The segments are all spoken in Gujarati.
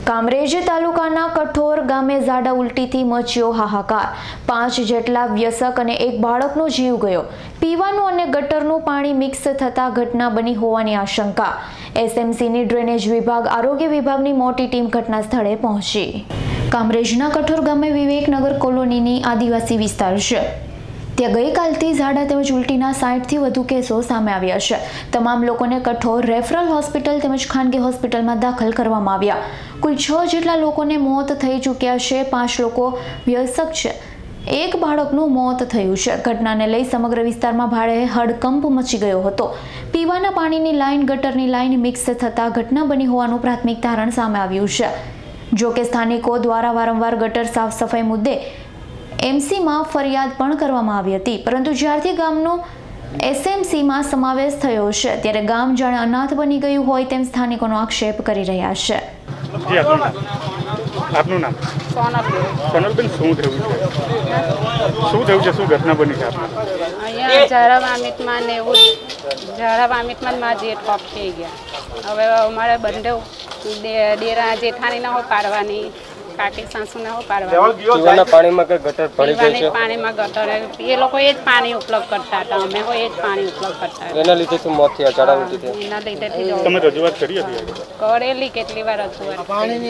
કામરેજ તાલુકાના કઠોર ગામે ઝાડા ઉલટીથી મચ્યો હાહાકાર। 5 જેટલા વ્યસક અને એક બાળકનો જીવ ગયો। પીવાનું અને ગટરનું પાણી મિક્સ થતા ઘટના બની હોવાની આશંકા। એસએમસીની ડ્રેનેજ વિભાગ, આરોગ્ય વિભાગની મોટી ટીમ ઘટના સ્થળે પહોંચી। કામરેજના કઠોર ગામે વિવેકનગર કોલોનીની આદિવાસી વિસ્તાર છે। ત્યાં ગઈકાલથી ઝાડા તેમજ ઉલટીના 60થી વધુ કેસો સામે આવ્યા છે। તમામ લોકોને કઠોર રેફરલ હોસ્પિટલ તેમજ ખાનગી હોસ્પિટલમાં દાખલ કરવામાં આવ્યા। કુલ 6 જેટલા લોકોને મોત થઈ ચૂક્યા છે। 5 લોકો વ્યસક છે, એક બાળકનું મોત થયું છે। ઘટનાને લઈ સમગ્ર વિસ્તારમાં ભારે હડકંપ મચી ગયો હતો। પીવાના પાણીની લાઈન ગટરની લાઈન મિક્સ થતા ઘટના બની હોવાનું પ્રાથમિક તારણ સામે આવ્યું છે। જો કે સ્થાનિકો દ્વારા વારંવાર ગટર સાફ સફાઈ મુદ્દે એમસીમાં ફરિયાદ પણ કરવામાં આવી હતી, પરંતુ જ્યારથી ગામનો એસએમસીમાં સમાવેશ થયો છે ત્યારે ગામ જાણે અનાથ બની ગયું હોય તેમ સ્થાનિકોનો આક્ષેપ કરી રહ્યા છે। જી, આપનું નામ? સોનલબેન, શું થયું છે? શું ઘટના બની છે? અહીંયા ઝાડા વામિટમાં ને એવું ઝાડા વામિટમાં માં જેઠ ઓફ થઈ ગયા। હવે અમારે બંને ડેરા જેઠાણીને હો પાડવાની, કાકી સાસુને હો પાડવાની। પીવાના પાણીમાં કે ગટર ભરી ગઈ છે? પાણીમાં ગટર એ લોકો એ જ પાણી ઉપલબ્ધ કરતા હતા, અમે હો એ જ પાણી ઉપલબ્ધ કરતા હતા। એના લીધે શું મોત થયા? ઝાડા ઉલટી થઈ? એના લીધે તમે રજૂઆત કરી હતી? કરેલી કેટલી વાર રજૂઆત।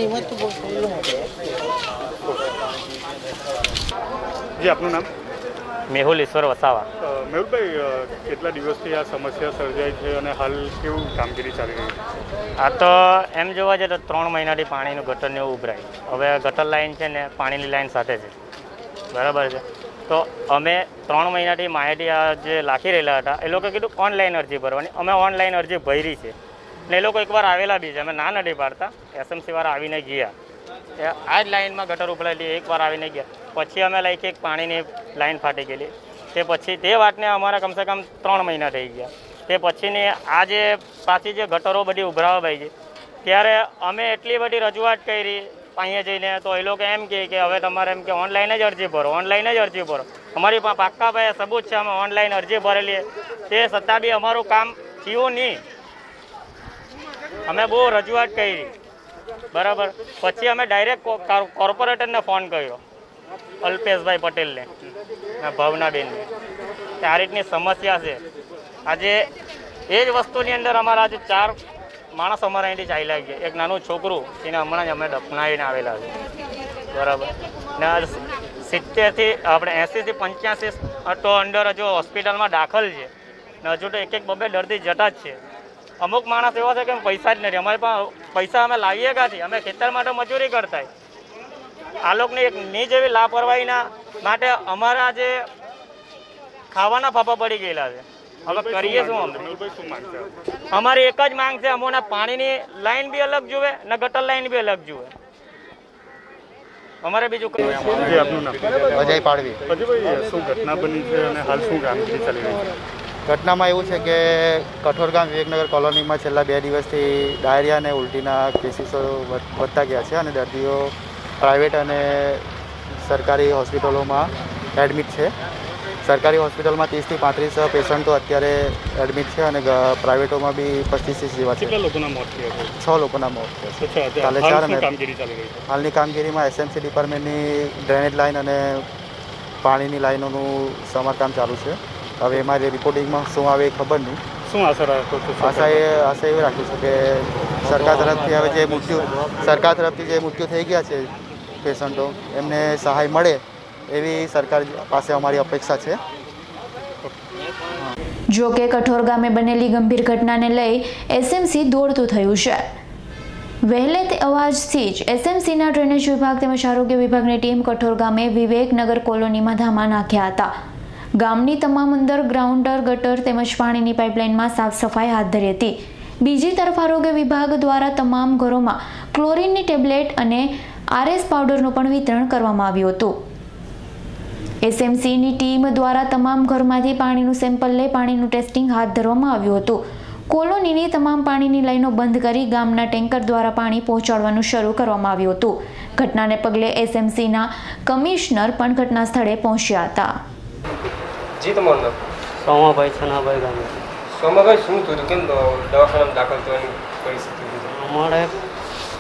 જી, આપનું નામ? મેહુલ ઈશ્વર વસાવા। મેહુલભાઈ, કેટલા દિવસથી આ સમસ્યા સર્જાઈ છે અને હાલ કેવું કામગીરી ચાલી રહી છે? આ તો એમ જોવા જઈએ તો 3 મહિનાથી પાણીનું ગટરને એવું ઉભરાય। હવે ગટર લાઈન છે ને પાણીની લાઈન સાથે છે, બરાબર છે। તો અમે 3 મહિનાથી માહિતી જે લાખી રહેલા હતા એ લોકો કીધું ઓનલાઈન અરજી ભરવાની। અમે ઓનલાઈન અરજી ભરી છે ને એ લોકો એકવાર આવેલા બી છે, અમે ના નથી પાડતા। એસએમસીવાળા આવીને ગયા, આ જ લાઈનમાં ગટર ઉભરાયેલી, એકવાર આવીને ગયા। પછી અમે લાઈક એક પાણીની લાઈન ફાટી ગયેલી, તે પછી તે વાતને અમારા કમસે કમ 3 મહિના થઈ ગયા। તે પછીની આ જે પાછી જે ગટરો બધી ઉભરાવા ભાઈ છે ત્યારે અમે એટલી બધી રજૂઆત કરી અહીંયા જઈને, તો એ લોકો એમ કહે કે હવે તમારે એમ કે ઓનલાઈન જ અરજી ભરો, ઓનલાઈન જ અરજી ભરો। અમારી પાસે પાક્કા ભાઈ સબૂત છે, અમે ઓનલાઈન અરજી ભરેલી, તે છતાં બી અમારું કામ થયું નહીં। અમે બહુ રજૂઆત કરી, બરાબર। પછી અમે ડાયરેક્ટ કોર્પોરેટરને ફોન કર્યો, અલ્પેશભાઈ પટેલને, ભાવનાબેનને, કે આ રીતની સમસ્યા છે। આજે એ જ વસ્તુની અંદર અમારા આજે 4 માણસ અમારા અહીંથી ચાલ્યા ગયા। એક નાનું છોકરું, એને હમણાં જ અમે દફનાવીને આવેલા છે, બરાબર। ને 70થી આપણે 80થી 85 તો અંદર હજુ હોસ્પિટલમાં દાખલ છે ને હજુ તો એક બબે દર્દી જતા જ છે। અમુક માણસ એવા છે કે પૈસા જ નથી, અમારી પાસે પૈસા અમે લાવીએ ક્યાંથી? અમે ખેતર માટે મજૂરી કરતા। આ લોકોને એક ની જેવી લાપરવાહીના માટે અમારા જે ખાવાના ફાફા પડી ગયેલા છે। હવે કરીએ શું? અમારી એક જ માંગ છે, અમોને પાણીની લાઈન બી અલગ જુએ ને ગટર લાઈન બી અલગ જુએ। અમારે બીજું કઈ? આપનું નામ? અજય પાડવી। અજયભાઈ, શું ઘટના બની છે અને હાલ શું કામગીરી ચાલી રહી છે? ઘટનામાં એવું છે કે કઠોરગામ વિવેકનગર કોલોનીમાં છેલ્લા 2 દિવસથી ડાયરિયા અને ઉલટીના કેસીસો વધતા ગયા છે અને દર્દીઓ પ્રાઇવેટ અને સરકારી હોસ્પિટલોમાં એડમિટ છે। સરકારી હોસ્પિટલમાં 30થી 35 પેશન્ટો અત્યારે એડમિટ છે અને પ્રાઇવેટોમાં બી 25-30 જેવા છે। કેટલા લોકોના મોત થયા છે? 6 લોકોના મોત થયા છે કાલે 4 અને કામગીરી ચાલી રહી છે? હાલની કામગીરીમાં એસએમસી ડિપાર્ટમેન્ટની ડ્રેનેજ લાઇન અને પાણીની લાઇનોનું સમારકામ ચાલુ છે। હવે એમાં રિપોર્ટિંગમાં શું આવે એ ખબર નહીં। શું આશા રાખો છો? આશા એવી રાખું છું કે સરકાર તરફથી હવે જે મૃત્યુ થઈ ગયા છે પેશન્ટો, એમને સહાય મળે એવી સરકાર પાસે અમારી અપેક્ષા છે। જો કે કઠોર ગામે બનેલી ગંભીર ઘટનાને લઈ એસએમસી દોડતું થયું છે। વહેલે તે અવાજથી જ એસએમસીના ડ્રેનેજ વિભાગ તેમજ આરોગ્ય વિભાગની ટીમ કઠોર ગામે વિવેકનગર કોલોનીમાં ધામા નાખ્યા હતા। ગામની તમામ અંડરગ્રાઉન્ડર ગટર તેમજ પાણીની પાઇપલાઇનમાં સાફ સફાઈ હાથ ધરી હતી। બીજી તરફ આરોગ્ય વિભાગ દ્વારા તમામ ઘરોમાં ક્લોરીનની ટેબ્લેટ અને આરએસ પાવડરનું પણ વિતરણ કરવામાં આવ્યું હતું। એસએમસીની ટીમ દ્વારા તમામ ઘરમાંથી પાણીનું સેમ્પલ લઈ પાણીનું ટેસ્ટિંગ હાથ ધરવામાં આવ્યું હતું। કોલોનીની તમામ પાણીની લાઈનો બંધ કરી ગામના ટેન્કર દ્વારા પાણી પહોંચાડવાનું શરૂ કરવામાં આવ્યું હતું। ઘટનાને પગલે એસએમસીના કમિશનર પણ ઘટના સ્થળે પહોંચ્યા હતા। જી, તમારું નામ? સોમાભાઈ છનાભાઈ ગામે। સોમાભાઈ, શું થયું? કેમ દવાખાનામાં દાખલ થવાની પરિસ્થિતિ? અમારે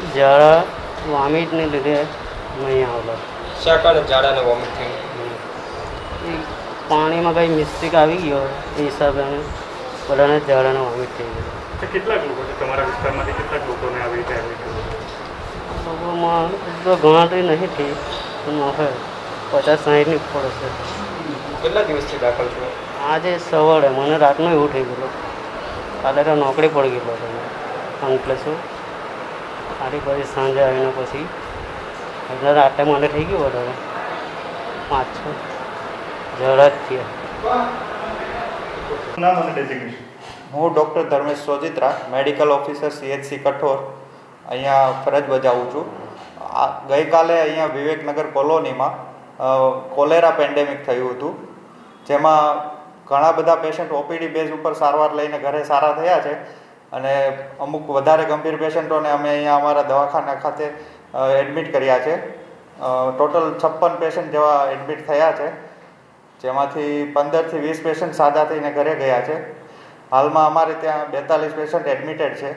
ઝાડા વોમિટને લીધે નહીં આવેલો. શા કારણે ઝાડા અને વોમિટ થયું? એ પાણીમાં કંઈ મિસ્ટેક આવી ગયો એ હિસાબે બધાને ઝાડાને વોમિટ થઈ ગયું. તો કેટલાક લોકો છે તમારા વિસ્તારમાંથી, કેટલાક લોકોને આવી રીતે આવી ગયું? લોકોમાં તો ગણતરી નહીં થઈ પણ હવે 50-60ની ઉપર હશે. કેટલા દિવસથી દાખલ છો? આજે સવારે મને રાતનું એવું થઈ ગયેલું. કાલે તો નોકરી પડી ગયેલો હતો અંકલેશ્વર. આજે પછી સાંજે આવીને પછી એટલે રાતે મને થઈ ગયું વધારે 5-6 ઝાડા જ થયા. નામ અને ડેઝિગ્નેશન? હું doctor Dharmesh Sojitra, medical officer CHC Kathor અહીંયા ફરજ બજાવું છું. ગઈકાલે અહીંયા વિવેકનગર કોલોનીમાં કોલેરા પેન્ડેમિક થયું હતું, જેમાં ઘણા બધા પેશન્ટ OPD બેઝ ઉપર સારવાર લઈને ઘરે સારા થયા છે અને અમુક વધારે ગંભીર પેશન્ટોને અમે અહીંયા અમારા દવાખાના ખાતે એડમિટ કર્યા છે. ટોટલ 56 પેશન્ટ જેવા એડમિટ થયા છે, જેમાંથી 15 થી 20 પેશન્ટ સાજા થઈને ઘરે ગયા છે. હાલમાં અમારે ત્યાં 42 પેશન્ટ એડમિટેડ છે.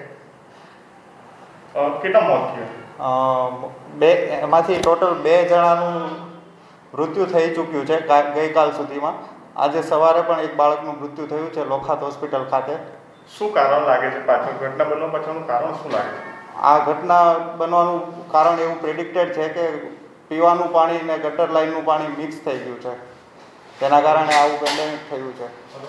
કેટલા મોત થયા? એમાંથી ટોટલ 2 જણાનું મૃત્યુ થઈ ચૂક્યું છે ગઈકાલ સુધીમાં. આજે સવારે પણ એક બાળકનું મૃત્યુ થયું છે લોખાત હોસ્પિટલ ખાતે. શું કારણ લાગે છે પાછળ? ઘટના બનવા પાછળનું કારણ શું લાગે છે? આ ઘટના બનવાનું કારણ એવું પ્રેડિક્ટેડ છે કે પીવાનું પાણી અને ગટર લાઇનનું પાણી મિક્સ થઈ ગયું છે, તેના કારણે આવું પેન્ડેમિક થયું છે.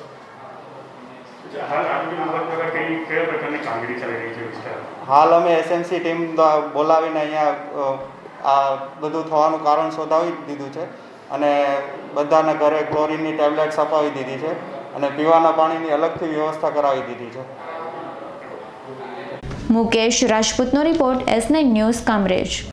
હાલ અમે SMC ટીમ બોલાવીને અહીંયા આ બધું થવાનું કારણ શોધાવી દીધું છે અને બધાના ઘરે ક્લોરીનની ટેબ્લેટ્સ અપાવી દીધી છે અને પીવાના પાણીની અલગથી વ્યવસ્થા કરાવી દીધી છે. મુકેશ રાજપૂતનો રિપોર્ટ S9 ન્યૂઝ કામરેજ.